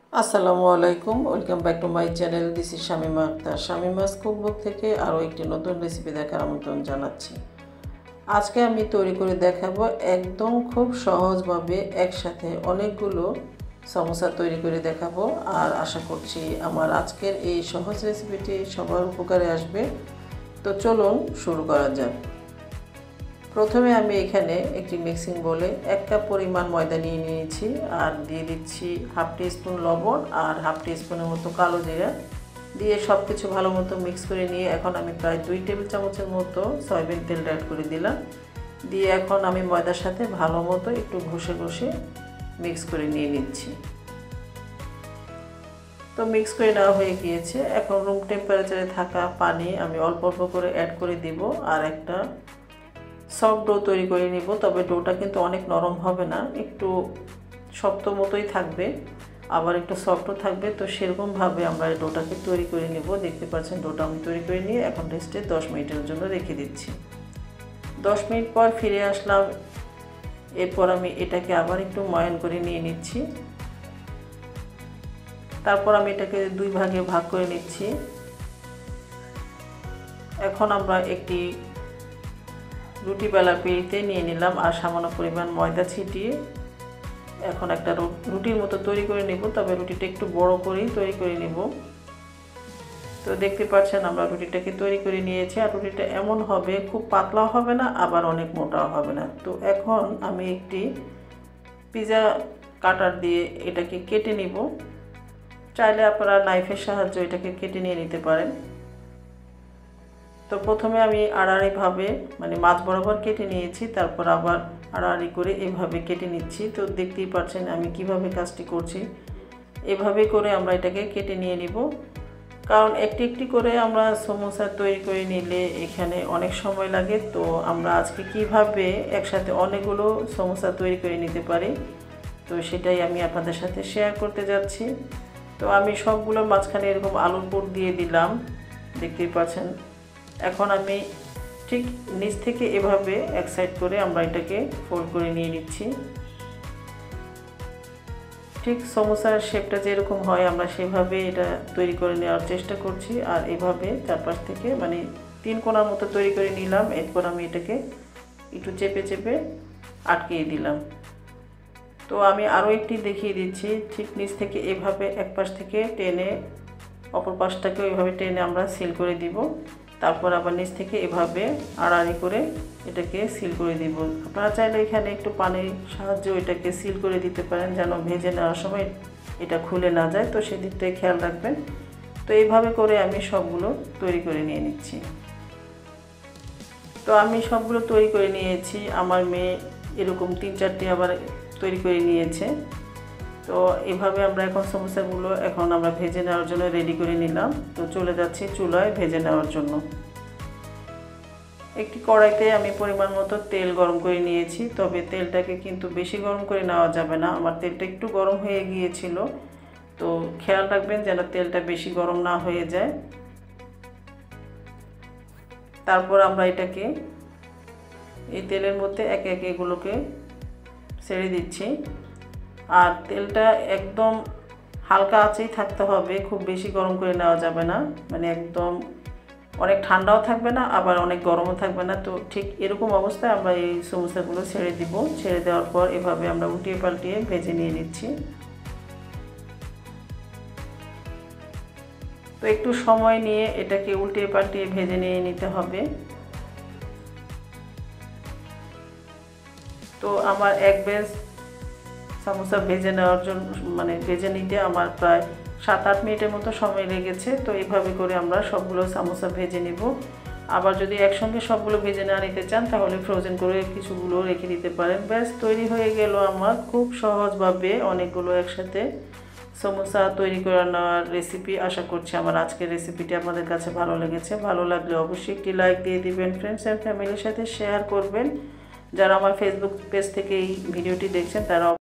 আসসালামু আলাইকুম, welcome back to my channel. This is Shamima Akhtar. Shamima's cookbook থেকে আরও একটি নতুন রেসিপি দেখার আমন্ত্রণ জানাচ্ছি। আজকে আমি তৈরি করে দেখাবো একদম খুব সহজভাবে একসাথে অনেকগুলো সমোসা তৈরি করে দেখাবো। আর আশা করছি আমার আজকের এই সহজ রেসিপিটি সবার উপকারে আসবে। তো চলুন শুরু করা যাক। প্রথমে আমি এখানে একটি মিক্সিং বলে 1 কাপ পরিমাণ ময়দা নিয়ে নিয়েছি আর দিয়ে দিচ্ছি হাফ টিস্পুন লবণ আর হাফ টিস্পুনের মতো কালো জিরা দিয়ে সব কিছু ভালো মতো মিক্স করে নিয়ে এখন আমি প্রায় 2 টেবিল চামচের মতো সয়াবিন তেল অ্যাড করে দিলাম। দিয়ে এখন আমি ময়দার সাথে ভালো মতো একটু ঘষে ঘষে মিক্স করে নিয়ে নিচ্ছি। তো মিক্স করে নেওয়া হয়ে গিয়েছে। এখন রুম টেম্পারেচারে থাকা পানি আমি অল্প অল্প করে অ্যাড করে দিব আর একটা সফট ডো তৈরি করে নিব। তবে ডোটা কিন্তু অনেক নরম হবে না, একটু শক্ত মতোই থাকবে, আবার একটু সফটও থাকবে। তো সেরকমভাবে আমরা ডোটাকে তৈরি করে নেব। দেখতে পাচ্ছেন ডোটা আমি তৈরি করে নিয়ে এখন রেস্টে 10 মিনিটের জন্য রেখে দিচ্ছি। 10 মিনিট পর ফিরে আসলাম। এরপর আমি এটাকে আবার একটু ময়ান করে নিয়ে নিচ্ছি। তারপর আমি এটাকে 2 ভাগে ভাগ করে নিচ্ছি। এখন আমরা একটি রুটি বেলার পিঁড়িতে নিয়ে নিলাম আর সামান্য পরিমাণ ময়দা ছিটিয়ে এখন একটা রুটির মতো তৈরি করে নেব। তবে রুটিটা একটু বড় করেই তৈরি করে নেব। তো দেখতে পাচ্ছেন আমরা রুটিটাকে তৈরি করে নিয়েছি আর রুটিটা এমন হবে, খুব পাতলাও হবে না আবার অনেক মোটাও হবে না। তো এখন আমি একটি পিৎজা কাটার দিয়ে এটাকে কেটে নিব। চাইলে আপনারা নাইফের সাহায্যে এটাকে কেটে নিয়ে নিতে পারেন। তো প্রথমে আমি আড়াআড়িভাবে মানে মাছ বরাবর কেটে নিয়েছি, তারপর আবার আড়াআড়ি করে এভাবে কেটে নিচ্ছি। তো দেখতেই পাচ্ছেন আমি কিভাবে কাজটি করছি। এভাবে করে আমরা এটাকে কেটে নিয়ে নিব, কারণ একটি একটি করে আমরা সমোসা তৈরি করে নিলে এখানে অনেক সময় লাগে। তো আমরা আজকে কিভাবে একসাথে অনেকগুলো সমোসা তৈরি করে নিতে পারি তো সেটাই আমি আপনাদের সাথে শেয়ার করতে যাচ্ছি। তো আমি সবগুলোর মাঝখানে এরকম আলুর পুর দিয়ে দিলাম, দেখতেই পাচ্ছেন। এখন আমি ঠিক নিচ থেকে এভাবে এক সাইড করে আমরা এটাকে ফোল্ড করে নিয়ে নিচ্ছি। ঠিক সমোসার শেপটা যেরকম হয় আমরা সেভাবে এটা তৈরি করে নেওয়ার চেষ্টা করছি। আর এভাবে চারপাশ থেকে মানে 3 কোণার মতো তৈরি করে নিলাম। এরপর আমি এটাকে একটু চেপে চেপে আটকিয়ে দিলাম। তো আমি আরও একটি দেখিয়ে দিচ্ছি। ঠিক নিচ থেকে এভাবে এক পাশ থেকে টেনে অপর পাশটাকেও এভাবে টেনে আমরা সিল করে দিব। তারপর আবার নিচ থেকে এভাবে আড়াআড়ি করে এটাকে সিল করে দিব। আপনারা চাইলে এখানে একটু পানির সাহায্যে এটাকে সিল করে দিতে পারেন, যেন ভেজে নেওয়ার সময় এটা খুলে না যায়। তো সেদিকটাই খেয়াল রাখবেন। তো এইভাবে করে আমি সবগুলো তৈরি করে নিয়ে নিচ্ছি। তো আমি সবগুলো তৈরি করে নিয়েছি। আমার মেয়ে এরকম 3-4টি আবার তৈরি করে নিয়েছে। তো এভাবে আমরা এখন সমোসাগুলো এখন আমরা ভেজে নেওয়ার জন্য রেডি করে নিলাম। তো চলে যাচ্ছি চুলায় ভেজে নেওয়ার জন্য। একটি কড়াইতে আমি পরিমাণ মতো তেল গরম করে নিয়েছি। তবে তেলটাকে কিন্তু বেশি গরম করে নেওয়া যাবে না। আমার তেলটা একটু গরম হয়ে গিয়েছিল, তো খেয়াল রাখবেন যেন তেলটা বেশি গরম না হয়ে যায়। তারপর আমরা এটাকে এই তেলের মধ্যে একে একে এগুলোকে ছেড়ে দিচ্ছি। আর তেলটা একদম হালকা আঁচেই থাকতে হবে, খুব বেশি গরম করে নেওয়া যাবে না। মানে একদম অনেক ঠান্ডাও থাকবে না আবার অনেক গরমও থাকবে না। তো ঠিক এরকম অবস্থায় আমরা এই সমোসাগুলো ছেড়ে দিব। ছেড়ে দেওয়ার পর এভাবে আমরা উল্টিয়ে পাল্টিয়ে ভেজে নিয়ে নিচ্ছি। তো একটু সময় নিয়ে এটাকে উল্টিয়ে পাল্টিয়ে ভেজে নিয়ে নিতে হবে। তো আমার এক ব্যাচ সমোসা ভেজে নেওয়ার জন্য মানে ভেজে নিতে আমার প্রায় 7-8 মিনিটের মতো সময় লেগেছে। তো এইভাবে করে আমরা সবগুলো সমোসা ভেজে নিব। আবার যদি একসঙ্গে সবগুলো ভেজে না নিতে চান তাহলে ফ্রোজেন করে কিছুগুলো রেখে দিতে পারেন। ব্যাস তৈরি হয়ে গেল আমার খুব সহজভাবে অনেকগুলো একসাথে সমোসা তৈরি করে নেওয়ার রেসিপি। আশা করছি আমার আজকের রেসিপিটি আপনাদের কাছে ভালো লেগেছে। ভালো লাগলে অবশ্যই একটি লাইক দিয়ে দিবেন, ফ্রেন্ডস অ্যান্ড ফ্যামিলির সাথে শেয়ার করবেন। যারা আমার ফেসবুক পেজ থেকে এই ভিডিওটি দেখছেন তারা